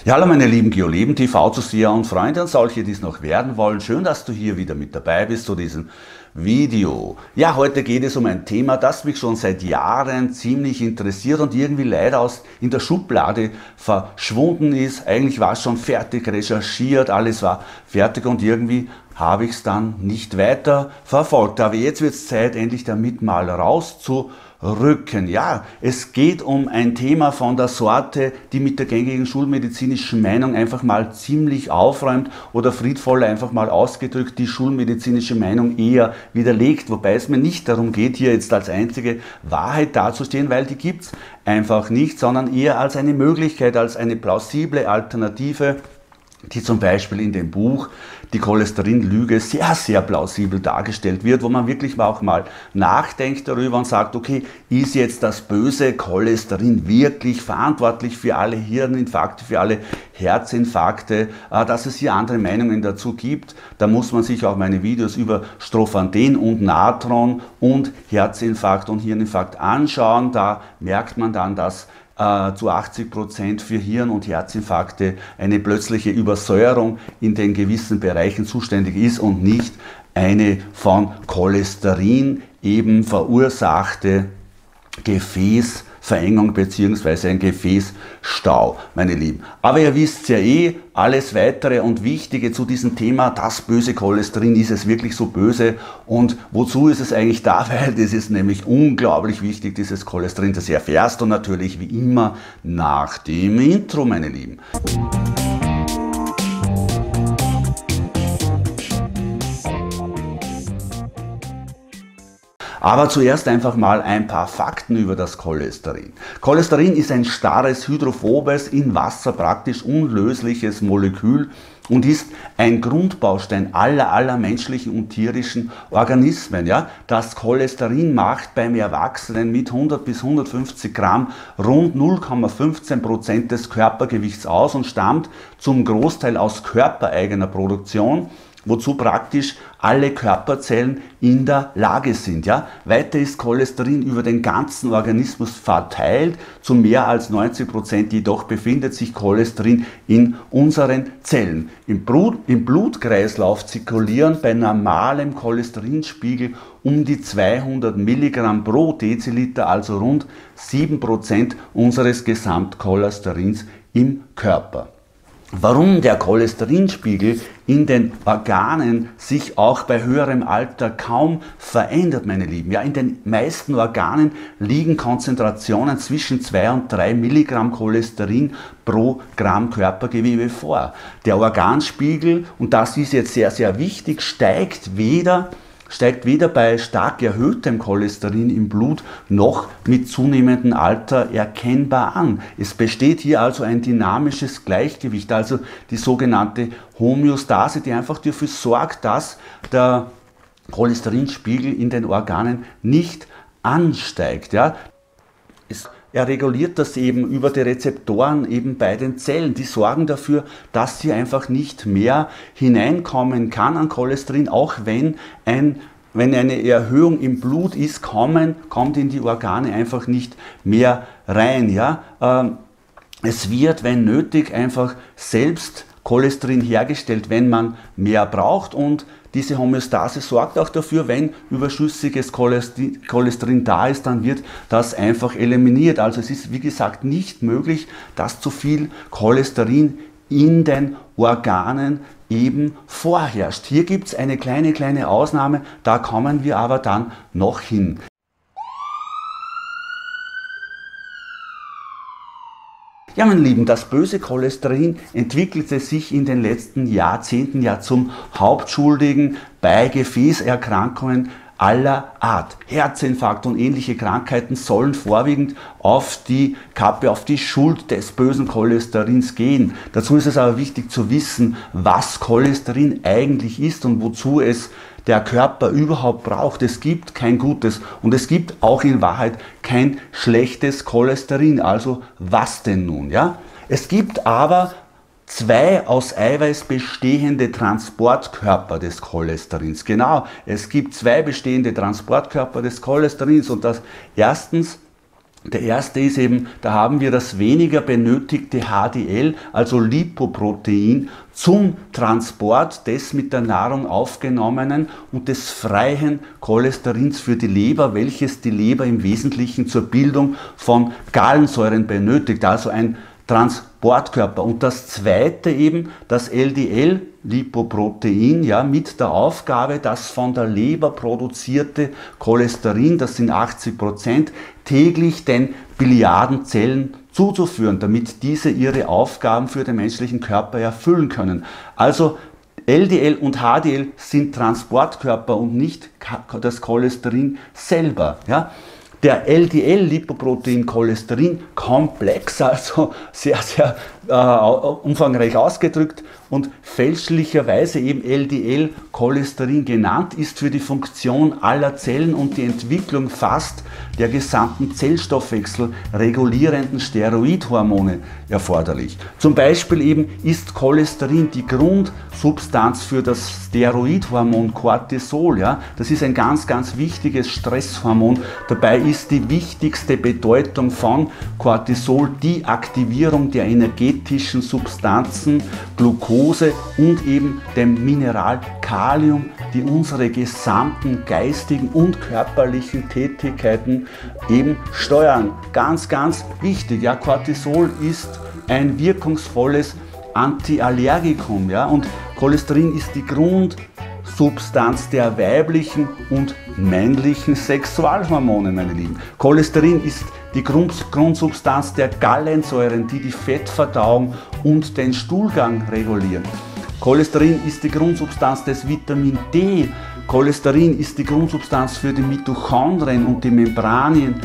Ja, hallo meine lieben GeoLeben TV-Zuseher und Freunde und solche, die es noch werden wollen. Schön, dass du hier wieder mit dabei bist zu diesem Video. Ja, heute geht es um ein Thema, das mich schon seit Jahren ziemlich interessiert und irgendwie leider in der Schublade verschwunden ist. Eigentlich war es schon fertig recherchiert, alles war fertig und irgendwie habe ich es dann nicht weiter verfolgt. Aber jetzt wird es Zeit, endlich damit mal rauszurücken. Ja, es geht um ein Thema von der Sorte, die mit der gängigen schulmedizinischen Meinung einfach mal ziemlich aufräumt oder friedvoll einfach mal ausgedrückt die schulmedizinische Meinung eher widerlegt. Wobei es mir nicht darum geht, hier jetzt als einzige Wahrheit dazustehen, weil die gibt es einfach nicht, sondern eher als eine Möglichkeit, als eine plausible Alternative, die zum Beispiel in dem Buch Die Cholesterinlüge sehr plausibel dargestellt wird, wo man wirklich auch mal nachdenkt darüber und sagt, okay, ist jetzt das böse Cholesterin wirklich verantwortlich für alle Hirninfarkte, für alle Herzinfarkte, dass es hier andere Meinungen dazu gibt. Da muss man sich auch meine Videos über Strophanten und Natron und Herzinfarkt und Hirninfarkt anschauen. Da merkt man dann, dass zu 80% für Hirn- und Herzinfarkte eine plötzliche Übersäuerung in den gewissen Bereichen zuständig ist und nicht eine von Cholesterin eben verursachte Gefäßverengung bzw. ein Gefäßstau, meine Lieben. Aber ihr wisst ja eh, alles Weitere und Wichtige zu diesem Thema, das böse Cholesterin, ist es wirklich so böse und wozu ist es eigentlich da? Weil das ist nämlich unglaublich wichtig, dieses Cholesterin, das erfährst du natürlich wie immer nach dem Intro, meine Lieben. Aber zuerst einfach mal ein paar Fakten über das Cholesterin. Cholesterin ist ein starres, hydrophobes, in Wasser praktisch unlösliches Molekül und ist ein Grundbaustein aller menschlichen und tierischen Organismen. Ja? Das Cholesterin macht beim Erwachsenen mit 100 bis 150 Gramm rund 0,15% des Körpergewichts aus und stammt zum Großteil aus körpereigener Produktion, wozu praktisch alle Körperzellen in der Lage sind. Ja? Weiter ist Cholesterin über den ganzen Organismus verteilt, zu mehr als 90% jedoch befindet sich Cholesterin in unseren Zellen. Im Blutkreislauf zirkulieren bei normalem Cholesterinspiegel um die 200 Milligramm pro Deziliter, also rund 7% unseres Gesamtcholesterins im Körper. Warum der Cholesterinspiegel in den Organen sich auch bei höherem Alter kaum verändert, meine Lieben. Ja, in den meisten Organen liegen Konzentrationen zwischen 2 und 3 Milligramm Cholesterin pro Gramm Körpergewebe vor. Der Organspiegel, und das ist jetzt sehr wichtig, steigt weder bei stark erhöhtem Cholesterin im Blut noch mit zunehmendem Alter erkennbar an. Es besteht hier also ein dynamisches Gleichgewicht, also die sogenannte Homöostase, die einfach dafür sorgt, dass der Cholesterinspiegel in den Organen nicht ansteigt. Ja? Er reguliert das eben über die Rezeptoren eben bei den Zellen. Die sorgen dafür, dass hier einfach nicht mehr hineinkommen kann an Cholesterin, auch wenn eine Erhöhung im Blut ist, kommt in die Organe einfach nicht mehr rein. Ja? Es wird, wenn nötig, einfach selbst Cholesterin hergestellt, wenn man mehr braucht, und diese Homöostase sorgt auch dafür, wenn überschüssiges Cholesterin da ist, dann wird das einfach eliminiert. Also es ist, wie gesagt, nicht möglich, dass zu viel Cholesterin in den Organen eben vorherrscht. Hier gibt es eine kleine Ausnahme, da kommen wir aber dann noch hin. Ja, meine Lieben, das böse Cholesterin entwickelte sich in den letzten Jahrzehnten ja zum Hauptschuldigen bei Gefäßerkrankungen aller Art. Herzinfarkt und ähnliche Krankheiten sollen vorwiegend auf die Kappe, auf die Schuld des bösen Cholesterins gehen. Dazu ist es aber wichtig zu wissen, was Cholesterin eigentlich ist und wozu es der Körper überhaupt braucht. Es gibt kein gutes und es gibt auch in Wahrheit kein schlechtes Cholesterin. Also was denn nun? Ja? Es gibt aber zwei aus Eiweiß bestehende Transportkörper des Cholesterins. Genau, es gibt zwei bestehende Transportkörper des Cholesterins und das erstens Der erste ist eben, da haben wir das weniger benötigte HDL, also Lipoprotein, zum Transport des mit der Nahrung aufgenommenen und des freien Cholesterins für die Leber, welches die Leber im Wesentlichen zur Bildung von Gallensäuren benötigt, also ein Transportkörper. Und das zweite eben, das LDL-Lipoprotein, ja, mit der Aufgabe, das von der Leber produzierte Cholesterin, das sind 80%, täglich den Biliardenzellen zuzuführen, damit diese ihre Aufgaben für den menschlichen Körper erfüllen können. Also LDL und HDL sind Transportkörper und nicht das Cholesterin selber. Ja? Der LDL-Lipoprotein-Cholesterin-Komplex, also sehr, sehr umfangreich ausgedrückt und fälschlicherweise eben LDL-Cholesterin genannt, ist für die Funktion aller Zellen und die Entwicklung fast der gesamten Zellstoffwechsel regulierenden Steroidhormone erforderlich. Zum Beispiel eben ist Cholesterin die Grundsubstanz für das Steroidhormon Cortisol. Ja? Das ist ein ganz, ganz wichtiges Stresshormon. Dabei ist die wichtigste Bedeutung von Cortisol die Aktivierung der energetischen Substanzen Glucose und eben dem Mineral Kalium, die unsere gesamten geistigen und körperlichen Tätigkeiten eben steuern. Ganz, ganz wichtig. Ja, Cortisol ist ein wirkungsvolles Antiallergikum. Ja, und Cholesterin ist die Grundsubstanz der weiblichen und männlichen Sexualhormone, meine Lieben. Cholesterin ist die Grundsubstanz der Gallensäuren, die die Fettverdauung und den Stuhlgang regulieren. Cholesterin ist die Grundsubstanz des Vitamin D. Cholesterin ist die Grundsubstanz für die Mitochondrien und die Membranen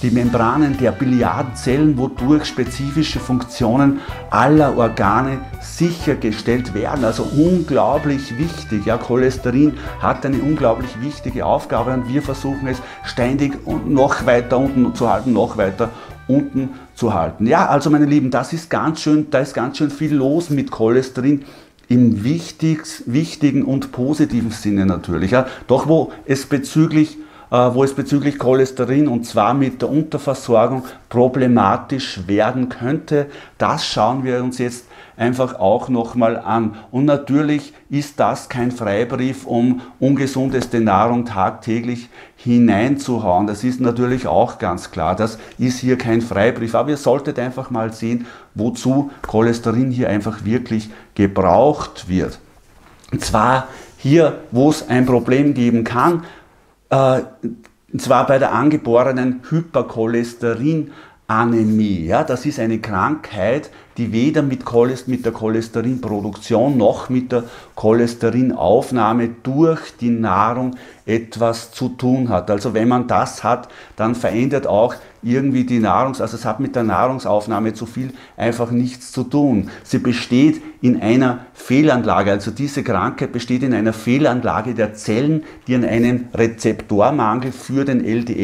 der Biliardenzellen, wodurch spezifische Funktionen aller Organe sichergestellt werden. Also unglaublich wichtig. Ja, Cholesterin hat eine unglaublich wichtige Aufgabe und wir versuchen es ständig noch weiter unten zu halten, noch weiter unten zu halten. Ja, also meine Lieben, da ist ganz schön viel los mit Cholesterin. Im wichtigen und positiven Sinne natürlich. Ja. Doch wo es bezüglich Cholesterin und zwar mit der Unterversorgung problematisch werden könnte, das schauen wir uns jetzt einfach auch nochmal an. Und natürlich ist das kein Freibrief, um ungesundeste Nahrung tagtäglich hineinzuhauen. Das ist natürlich auch ganz klar. Das ist hier kein Freibrief. Aber ihr solltet einfach mal sehen, wozu Cholesterin hier einfach wirklich gebraucht wird. Und zwar hier, wo es ein Problem geben kann, und zwar bei der angeborenen Hypercholesterinanämie. Ja, das ist eine Krankheit, die weder mit der Cholesterinproduktion noch mit der Cholesterinaufnahme durch die Nahrung etwas zu tun hat. Also wenn man das hat, dann verändert auch irgendwie die also es hat mit der Nahrungsaufnahme zu viel einfach nichts zu tun. Sie besteht in einer Fehlanlage, also diese Krankheit besteht in einer Fehlanlage der Zellen, die an einem Rezeptormangel für den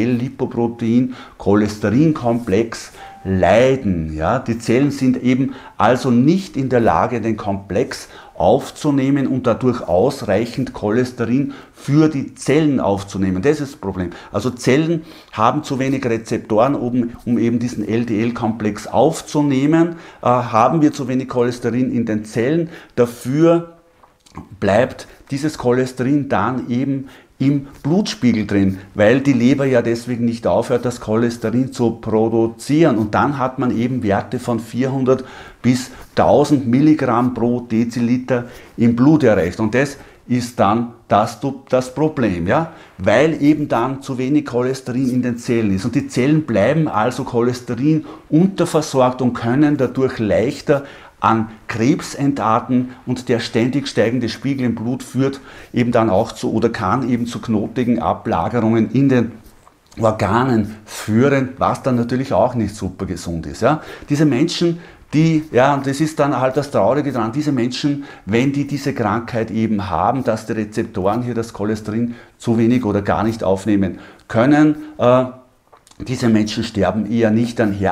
LDL-Lipoprotein-Cholesterin-Komplex leiden. Ja, die Zellen sind eben also nicht in der Lage, den Komplex aufzunehmen und dadurch ausreichend Cholesterin für die Zellen aufzunehmen. Das ist das Problem. Also Zellen haben zu wenig Rezeptoren, um eben diesen LDL-Komplex aufzunehmen. Haben wir zu wenig Cholesterin in den Zellen. Dafür bleibt dieses Cholesterin dann eben im Blutspiegel drin, weil die Leber ja deswegen nicht aufhört, das Cholesterin zu produzieren. Und dann hat man eben Werte von 400 bis 1000 Milligramm pro Deziliter im Blut erreicht. Und das ist dann das Problem, ja? Weil eben dann zu wenig Cholesterin in den Zellen ist. Und die Zellen bleiben also Cholesterin unterversorgt und können dadurch leichter an Krebs entarten, und der ständig steigende Spiegel im Blut führt eben dann auch kann eben zu knotigen Ablagerungen in den Organen führen, was dann natürlich auch nicht super gesund ist. Ja? Diese Menschen, und das ist dann halt das Traurige daran, diese Menschen, wenn die diese Krankheit eben haben, dass die Rezeptoren hier das Cholesterin zu wenig oder gar nicht aufnehmen können, diese Menschen sterben eher nicht an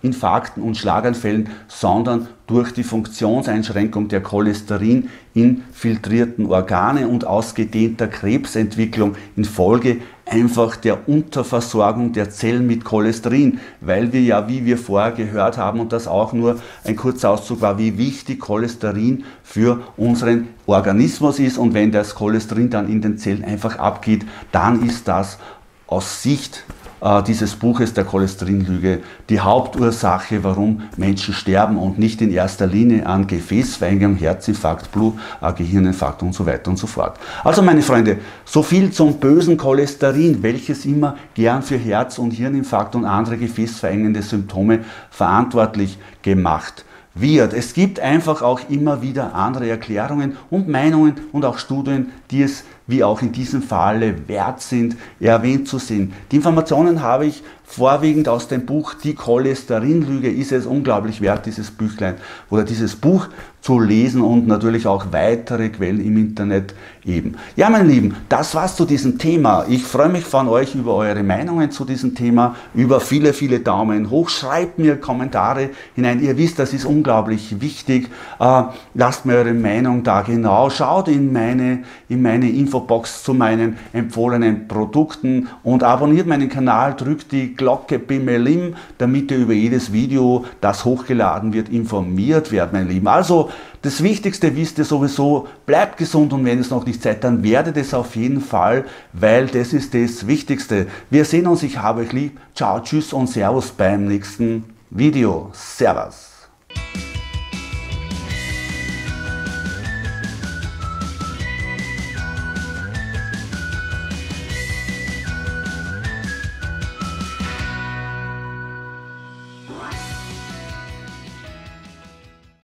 Infarkten und Schlaganfällen, sondern durch die Funktionseinschränkung der cholesterin-infiltrierten Organe und ausgedehnter Krebsentwicklung infolge einfach der Unterversorgung der Zellen mit Cholesterin, weil wir ja, wie wir vorher gehört haben, und das auch nur ein kurzer Auszug war, wie wichtig Cholesterin für unseren Organismus ist, und wenn das Cholesterin dann in den Zellen einfach abgeht, dann ist das aus Sicht dieses Buches der Cholesterinlüge die Hauptursache, warum Menschen sterben und nicht in erster Linie an Gefäßverengung, Herzinfarkt, Gehirninfarkt und so weiter und so fort. Also meine Freunde, so viel zum bösen Cholesterin, welches immer gern für Herz- und Hirninfarkt und andere gefäßverengende Symptome verantwortlich gemacht wird. Es gibt einfach auch immer wieder andere Erklärungen und Meinungen und auch Studien, die es wie auch in diesem Falle wert sind, erwähnt zu sehen. Die Informationen habe ich vorwiegend aus dem Buch Die Cholesterinlüge. Ist es unglaublich wert, dieses Büchlein oder dieses Buch zu lesen, und natürlich auch weitere Quellen im Internet eben. Ja, meine Lieben, das war's zu diesem Thema. Ich freue mich von euch über eure Meinungen zu diesem Thema, über viele, viele Daumen hoch. Schreibt mir Kommentare hinein. Ihr wisst, das ist unglaublich wichtig. Lasst mir eure Meinung da genau. Schaut in meine Infobox zu meinen empfohlenen Produkten und abonniert meinen Kanal, drückt die Glocke Bimelim, damit ihr über jedes Video, das hochgeladen wird, informiert werdet, meine Lieben. Also, das Wichtigste wisst ihr sowieso, bleibt gesund, und wenn es noch nicht seid, dann werdet es auf jeden Fall, weil das ist das Wichtigste. Wir sehen uns, ich habe euch lieb. Ciao, tschüss und servus beim nächsten Video. Servus.